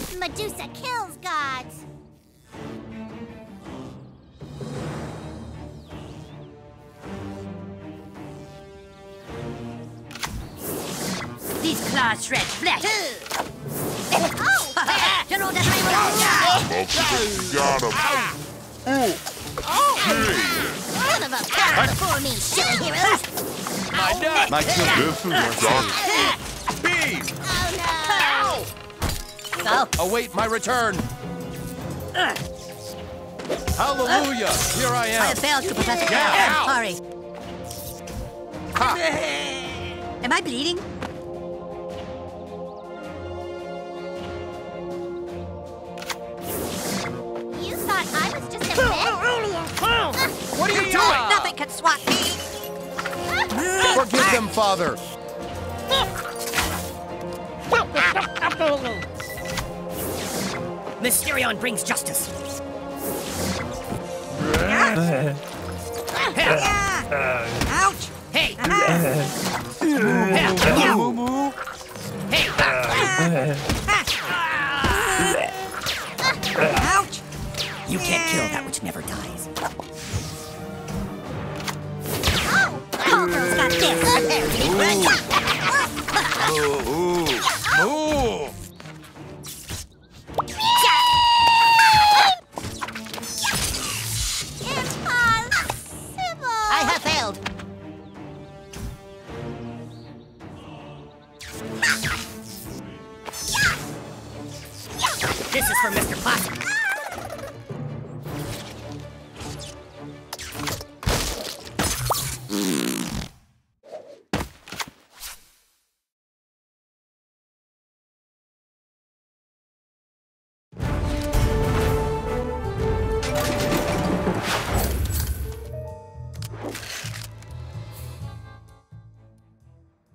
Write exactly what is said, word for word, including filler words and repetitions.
Medusa kills gods. These claws shred flesh. Oh! General Desiree will Got him. Son of a power before me, silly heroes! My nut! My kill. This is Doctor. Beam! Oh no! go. Await my return. Hallelujah! Here I I am. have failed to Professor Yeah, Cloud. ow. Sorry. Ha. Am I bleeding? You thought I was just a myth? What are you doing? Nothing can swat me. Forgive them, Father. Mysterion brings justice. Ouch! Hey! Hey! Ouch! You can't kill that which never dies. Oh, girl's got this. Move! Impossible! I have failed. This is for Mister Possum.